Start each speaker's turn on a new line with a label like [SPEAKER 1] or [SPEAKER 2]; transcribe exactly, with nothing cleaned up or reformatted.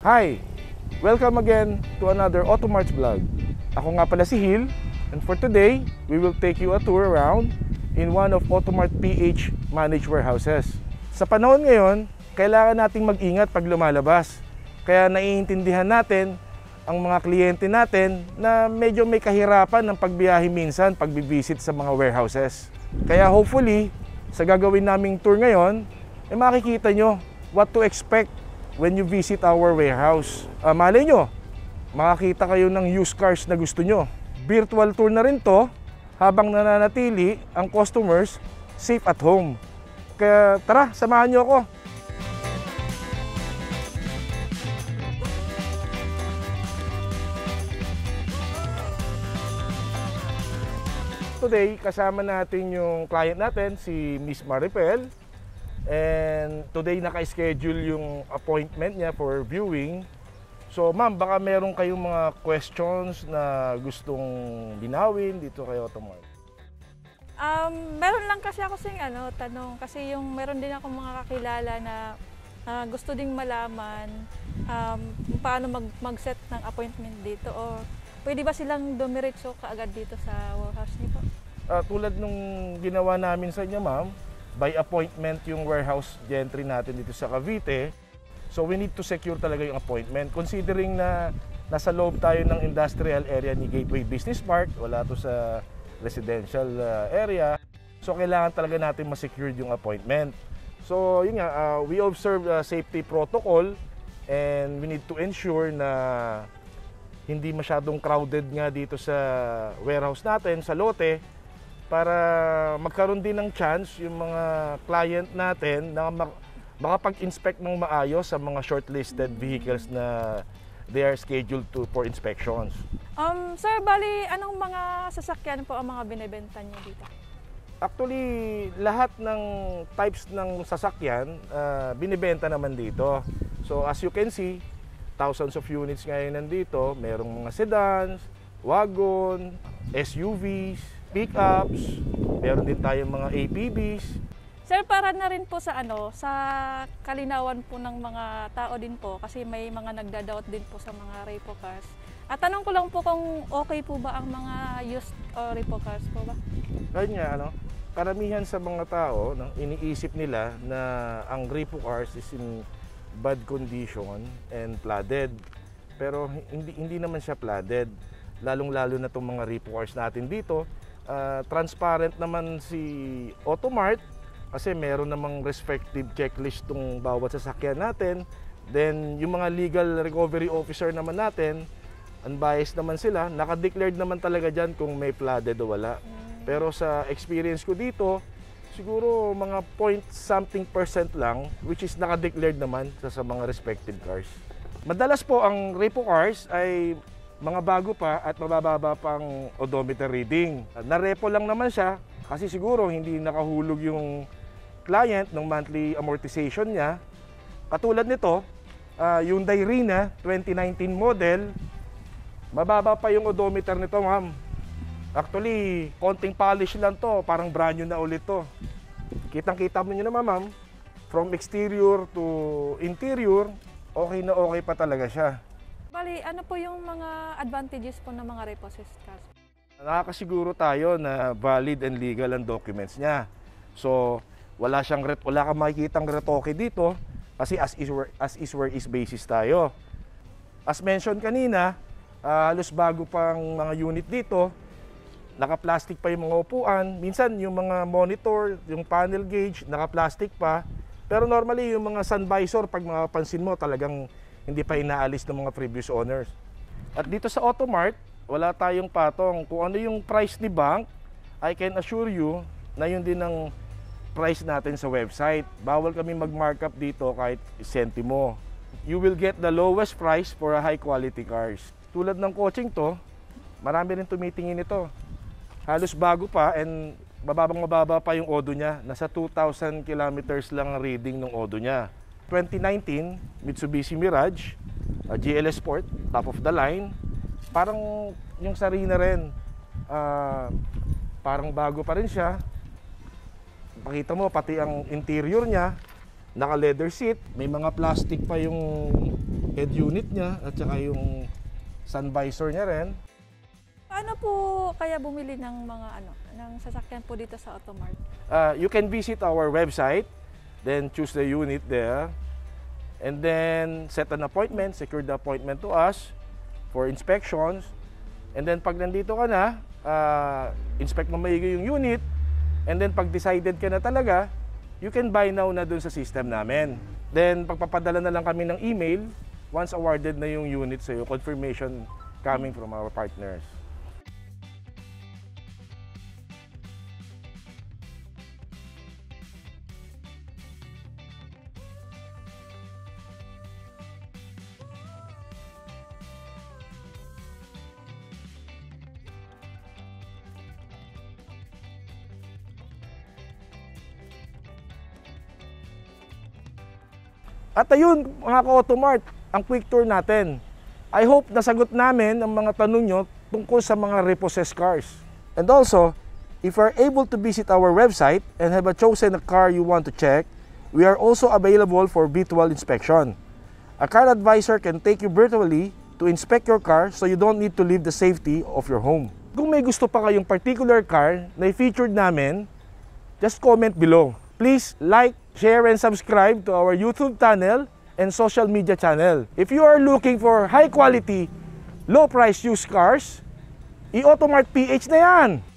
[SPEAKER 1] Hi! Welcome again to another Automart vlog. Ako nga pala si Hil, and for today, we will take you a tour around in one of Automart dot P H managed warehouses. Sa panahon ngayon, kailangan nating mag-ingat pag lumalabas. Kaya naiintindihan natin ang mga kliyente natin na medyo may kahirapan ng pagbiyahe minsan pag-visit sa mga warehouses. Kaya hopefully, sa gagawin naming tour ngayon, eh makikita nyo what to expect when you visit our warehouse. Uh, malay nyo, makakita kayo ng used cars na gusto nyo. Virtual tour na rin to habang nananatili ang customers safe at home. Kaya tara, samahan nyo ako. Today, kasama natin yung client natin, si Miss Maripel. And today naka-schedule yung appointment niya for viewing. So ma'am, baka meron kayong mga questions na gustong binawin dito kay Automart.
[SPEAKER 2] Um, meron lang kasi ako sing ano, tanong. Kasi yung meron din ako mga kakilala na uh, gusto ding malaman um, paano mag, mag-set ng appointment dito. O pwede ba silang dumiretso kaagad dito sa warehouse niyo po?
[SPEAKER 1] Uh, tulad nung ginawa namin sa inyo ma'am, by appointment yung warehouse gentry natin dito sa Cavite. So we need to secure talaga yung appointment. Considering na nasa loob tayo ng industrial area ni Gateway Business Park, wala to sa residential uh, area. So kailangan talaga natin ma-secure yung appointment. So yun nga, uh, we observe uh, safety protocol and we need to ensure na hindi masyadong crowded nga dito sa warehouse natin, sa lote, para magkaroon din ng chance yung mga client natin na makapag-inspect ng maayos sa mga shortlisted vehicles na they are scheduled to for inspections.
[SPEAKER 2] Um, sir, bali, anong mga sasakyan po ang mga binibenta niyo dito?
[SPEAKER 1] Actually, lahat ng types ng sasakyan uh, binibenta naman dito. So as you can see, thousands of units ngayon nandito. Merong mga sedans, wagon, S U Vs, pickups, meron din tayong mga A P Bs.
[SPEAKER 2] Sir, para na rin po sa ano, sa kalinawan po ng mga tao din po kasi may mga nagda-doubt din po sa mga repo cars. At tanong ko lang po kung okay po ba ang mga used uh, repo cars po ba?
[SPEAKER 1] Kanya, ano, karamihan sa mga tao, no, iniisip nila na ang repo cars is in bad condition and flooded. Pero hindi hindi naman siya flooded. Lalong-lalo na itong mga repo cars natin dito. Uh, transparent naman si Automart kasi meron namang respective checklist tong bawat sasakyan natin. Then yung mga legal recovery officer naman natin, unbiased naman sila, naka-declared naman talaga dyan kung may flooded o wala. Pero sa experience ko dito, siguro mga point something percent lang, which is naka-declared naman sa, sa mga respective cars. Madalas po ang repo cars ay mga bago pa at mabababa pang odometer reading. Na-repo lang naman siya kasi siguro hindi nakahulog yung client ng monthly amortization niya. Katulad nito, uh, Hyundai Rina twenty nineteen model, mababa pa yung odometer nito ma'am. Actually, konting polish lang to, parang brand new na ulit to. Kitang-kita mo nyo naman ma'am, from exterior to interior, okay na okay pa talaga siya.
[SPEAKER 2] Bali, ano po yung mga advantages po ng mga repossessed cars?
[SPEAKER 1] Nakakasiguro tayo na valid and legal ang documents niya. So, wala siyang wala kang makikitang retoke dito kasi as is where, as is where is basis tayo. As mentioned kanina, uh, halos bago pang mga unit dito, naka-plastic pa yung mga upuan. Minsan yung mga monitor, yung panel gauge, naka-plastic pa. Pero normally yung mga sun visor, pag mapapansin mo, talagang hindi pa inaalis ng mga previous owners. At dito sa Automart, wala tayong patong. Kung ano yung price ni bank, I can assure you na yun din ang price natin sa website. Bawal kami mag-markup dito kahit sentimo. You will get the lowest price for a high quality cars. Tulad ng coaching to, marami rin tumitingin ito. Halos bago pa and mababang mababa pa yung odo niya. Nasa two thousand kilometers lang ang reading ng odo niya. twenty nineteen Mitsubishi Mirage, uh, G L S Sport, top of the line. Parang yung Sarina rin, uh, parang bago pa rin siya. Pakita mo, pati ang interior niya, naka leather seat, may mga plastic pa yung head unit niya at saka yung sun visor niya rin.
[SPEAKER 2] Paano po kaya bumili ng mga ano, ng sasakyan po dito sa Automart?
[SPEAKER 1] Uh, you can visit our website, then choose the unit there, and then set an appointment, secure the appointment to us for inspections. And then pag nandito ka na, uh, inspect mo maigi yung unit, and then pag decided ka na talaga, you can buy now na dun sa system namin. Then pagpapadala na lang kami ng email once awarded na yung unit sa'yo, confirmation coming from our partners. At ayun, mga ka-Automart, ang quick tour natin. I hope nasagot namin ang mga tanong nyo tungkol sa mga repossessed cars. And also, if you are able to visit our website and have a chosen a car you want to check, we are also available for virtual inspection. A car advisor can take you virtually to inspect your car so you don't need to leave the safety of your home. Kung may gusto pa kayong particular car na i-featured namin, just comment below. Please like, share, and subscribe to our YouTube channel and social media channel. If you are looking for high quality, low price used cars, i-Automart dot P H na yan!